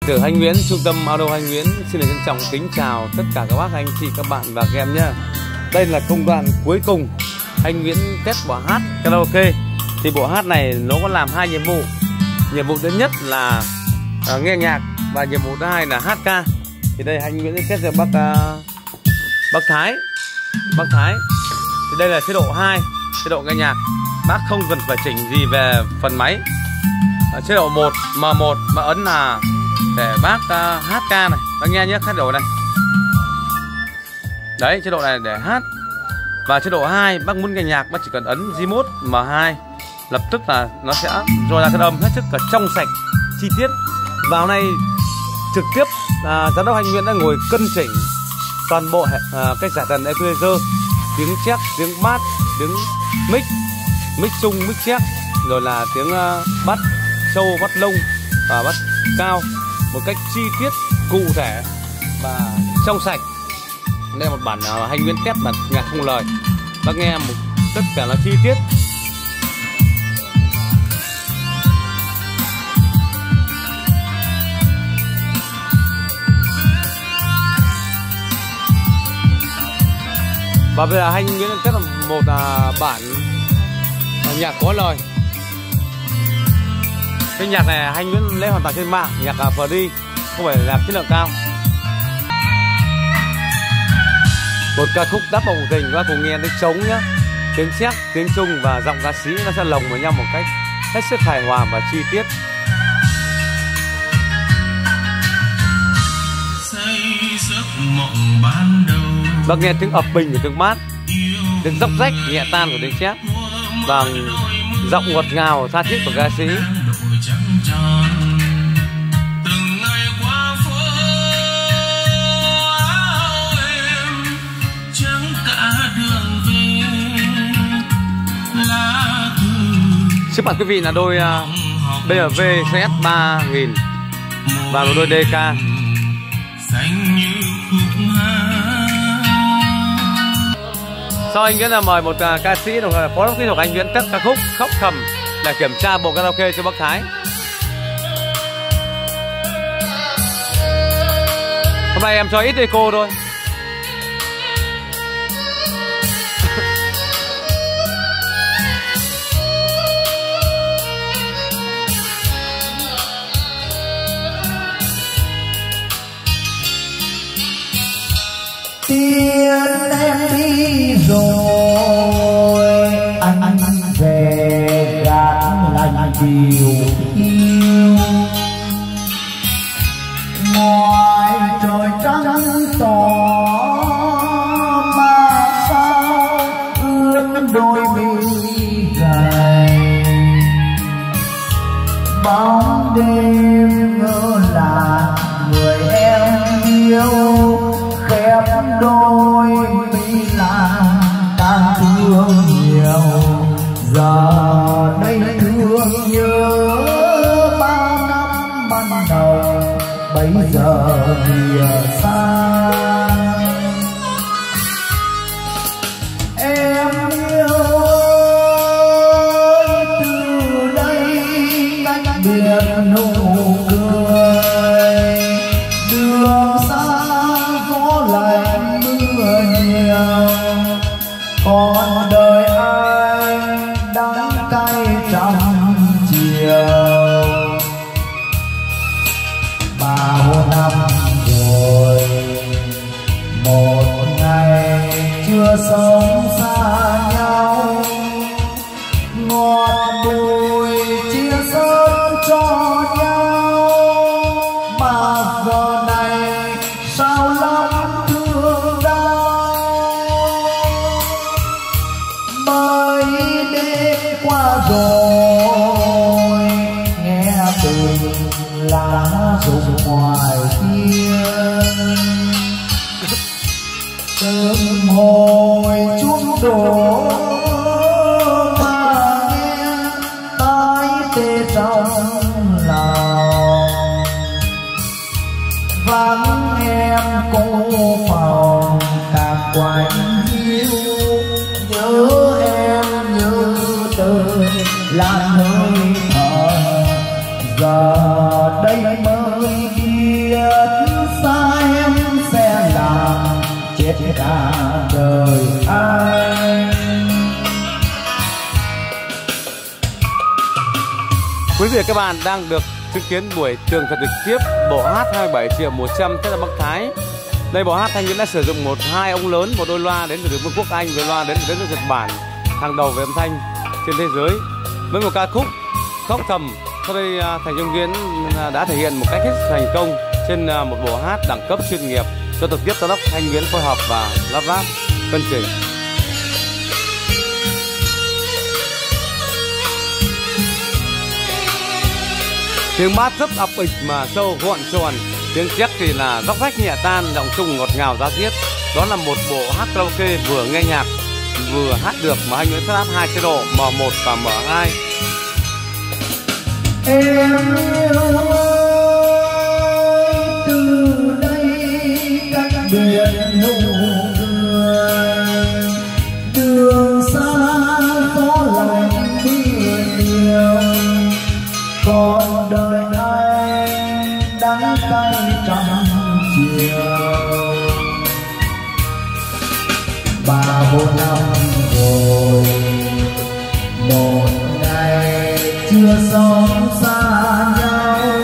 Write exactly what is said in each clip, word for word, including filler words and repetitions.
Từ Thanh Nguyễn, trung tâm audio Thanh Nguyễn xin được trân trọng kính chào tất cả các bác, anh chị, các bạn và các em nhé. Đây là công đoạn cuối cùng Thanh Nguyễn test bộ hát karaoke. Thì bộ hát này nó có làm hai nhiệm vụ. Nhiệm vụ thứ nhất là uh, nghe nhạc và nhiệm vụ thứ hai là hát ca. Thì đây Thanh Nguyễn sẽ test cho bác uh, bác Thái, bác Thái. Thì đây là chế độ hai, chế độ nghe nhạc. Bác không cần phải chỉnh gì về phần máy. uh, Chế độ một, M một mà ấn là để bác uh, hát ca này, bác nghe nhé, hát độ này. Đấy, chế độ này để hát. Và chế độ hai, bác muốn nghe nhạc, bác chỉ cần ấn Gmod M hai, lập tức là nó sẽ rồi ra cái âm hết sức cả trong sạch, chi tiết. Vào này trực tiếp à, giám đốc Thanh Nguyễn đã ngồi cân chỉnh toàn bộ à, cái giải tần equalizer, tiếng check, tiếng bass, tiếng mic, mic trung, mic check, rồi là tiếng uh, bass sâu, bass lông và bass cao một cách chi tiết, cụ thể và trong sạch. Đây là một bản uh, Thanh Nguyễn test bản nhạc không lời, bác nghe một tất cả là chi tiết. Và bây giờ Thanh Nguyễn test là một uh, bản uh, nhạc có lời. Cái nhạc này Thanh Nguyễn lấy hoàn toàn trên mạng, nhạc uh, free, không phải là chất lượng cao. Một ca khúc đắp bồng tình, các bác cùng nghe tiếng trống nhá, tiếng chép, tiếng trung và giọng ca sĩ nó sẽ lồng với nhau một cách hết sức hài hòa và chi tiết. Bác nghe tiếng ập bình của tiếng bass, tiếng dốc rách nhẹ tan của tiếng chép và giọng ngọt ngào tha thiết của ca sĩ. Trước mặt quý vị là đôi uh, B M W C S ba nghìn và một đôi D K. Sau anh Nguyễn là mời một uh, ca sĩ đồng thời phó đốc kỹ thuật Anh Nguyễn test ca khúc Khóc Thầm để kiểm tra bộ karaoke cho bác Thái. Hôm nay em cho ít echo thôi. Tiên em đi rồi, anh anh về gạt lạnh điều yêu. Ngoài trời trắng tỏ mà sao ướt đôi mi gầy. Bóng đêm ngỡ là người em yêu, khép đôi mi làm tan thương nhiều. Giờ đây thương nhớ bao năm ban đầu, bây giờ lìa xa. Em yêu ơi, từ đây cách biệt nụ cười, đường xa gió lạnh mưa nhiều, còn đời anh đắng cay trăm chiều. Bao năm rồi một ngày chưa sống xa nhau, ngọt bùi chia sớt cho nhau, mà giờ này sao lắm thương đau. Mấy đêm qua rồi nghe từng lá rụng ngoài kia, từng hồi chuông đổ mà nghe tai tê trong lòng. Vắng em cô phòng càng quạnh hiu, nhớ em như đời là hơi thở. Giờ đây mới biết đời anh. Quý vị và các bạn đang được chứng kiến buổi tường thuật trực tiếp bộ hát hai mươi bảy triệu một trăm Tết Bắc Thái. Đây bộ hát Thanh Nguyễn đã sử dụng một hai ông lớn, một đôi loa đến từ Vương quốc Anh, đôi loa đến từ đất nước Nhật Bản, hàng đầu về âm thanh trên thế giới. Với một ca khúc Khóc Thầm, sau đây Thành Trung Nguyễn đã thể hiện một cách hết thành công trên một bộ hát đẳng cấp chuyên nghiệp do trực tiếp giám đốc Thanh Nguyễn phối hợp và lắp ráp cân chỉnh. Tiếng bass rất ập ịch mà sâu gọn tròn, tiếng chép thì là róc rách nhẹ tan, giọng trung ngọt ngào da diết. Đó là một bộ hát karaoke vừa nghe nhạc vừa hát được mà Thanh Nguyễn set up hai chế độ M một và M hai. Em yêu ơi, từ đây cách biệt nụ cười, đường xa gió lạnh mưa nhiều, còn đời anh đắng cay trăm chiều. Ba bốn năm rồi, một ngày chưa sống xa nhau,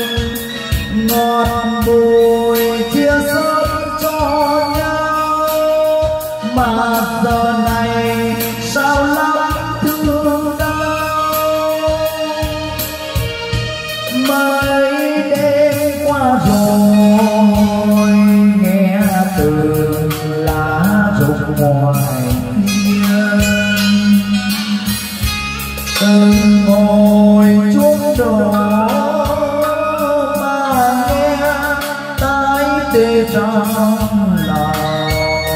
ngọt bùi chia sớt cho nhau, mà giờ này sao lắm thương đau. Mấy đêm qua rồi nghe từ lá rụng ngoài kia, từng ngồi chuông đổ mà nghe tái tê trong lòng.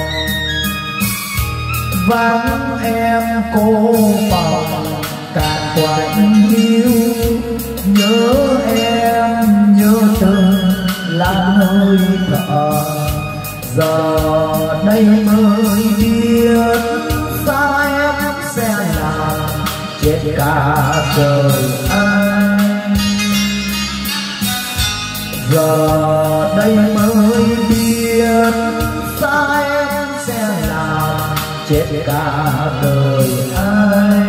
Vắng em cô phòng cạn quạnh hiu, nhớ em nhớ từng làn hơi thở. Giờ đây mới biết sao em sẽ làm chết cả đời anh. Giờ đây mới biết sao em sẽ làm chết cả đời anh.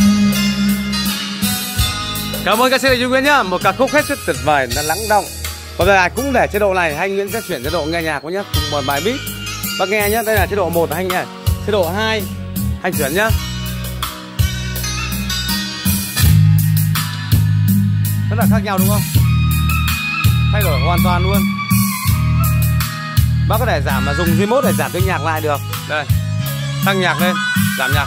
Cảm ơn ca sĩ Thành Trung Nguyễn nhá, một ca khúc hết sức tuyệt vời, nó lắng động. Còn giờ cũng để chế độ này, Thanh Nguyễn sẽ chuyển chế độ nghe nhạc nhé, cùng một bài beat. Bác nghe nhé, đây là chế độ một anh nhé, chế độ hai anh chuyển nhá. Rất là khác nhau đúng không? Thay đổi hoàn toàn luôn. Bác có thể giảm là dùng remote để giảm tiếng nhạc lại được. Đây, tăng nhạc lên, giảm nhạc.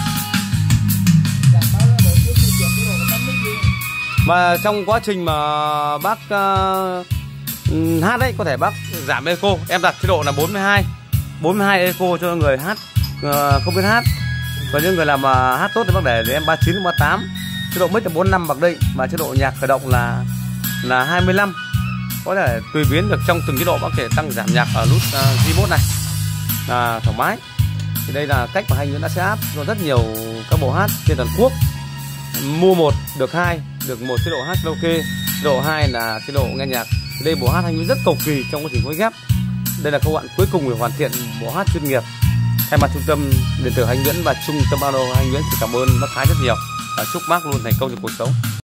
Mà trong quá trình mà bác uh, hát đấy, có thể bác giảm echo. Em đặt chế độ là bốn mươi hai bốn mươi hai echo cho người hát uh, không biết hát. Còn những người làm uh, hát tốt thì bác để, để em ba mươi chín đến ba mươi tám. Chế độ mic là bốn mươi lăm bậc định, và chế độ nhạc khởi động là là hai mươi lăm. Có thể tùy biến được trong từng chế độ, bác có thể tăng giảm nhạc ở nút uh, remote này là thoải mái. Thì đây là cách mà Thanh Nguyễn đã set up cho rất nhiều các bộ hát trên toàn quốc. Mua một được hai, được một chế độ hát karaoke, chế độ hai là chế độ nghe nhạc. Đây bộ hát Thanh Nguyễn rất cầu kỳ trong quá trình phối ghép. Đây là công đoạn cuối cùng để hoàn thiện bộ hát chuyên nghiệp. Thay mặt trung tâm điện tử Thanh Nguyễn và trung tâm audio Thanh Nguyễn xin cảm ơn bác Thái rất nhiều và chúc bác luôn thành công trong cuộc sống.